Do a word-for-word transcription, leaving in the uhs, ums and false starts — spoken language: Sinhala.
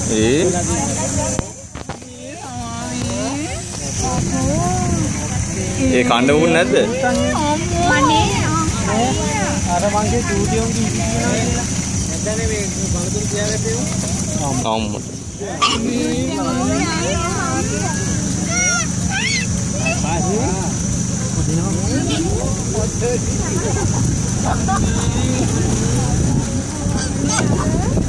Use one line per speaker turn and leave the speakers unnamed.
ඒ ඒ කණ්ඩ වුණ නැද්ද?
අනේ
අර මංගේ ඩියුටි උන් කී කියනවා කියලා. නැත්නම් මේ බලතුරු කියාගත්තේ උන්.
අම්මා.
පාස්.